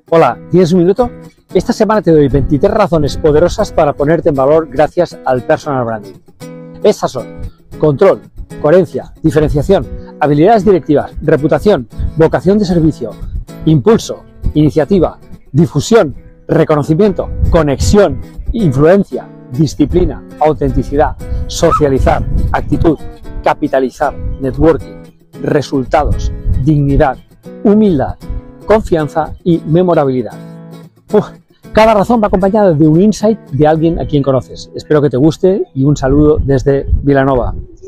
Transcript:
Hola, ¿tienes un minuto? Esta semana te doy 23 razones poderosas para ponerte en valor gracias al personal branding. Estas son: control, coherencia, diferenciación, habilidades directivas, reputación, vocación de servicio, impulso, iniciativa, difusión, reconocimiento, conexión, influencia, disciplina, autenticidad, socializar, actitud, capitalizar, networking, resultados, dignidad, humildad, confianza y memorabilidad. Cada razón va acompañada de un insight de alguien a quien conoces. Espero que te guste y un saludo desde Vilanova.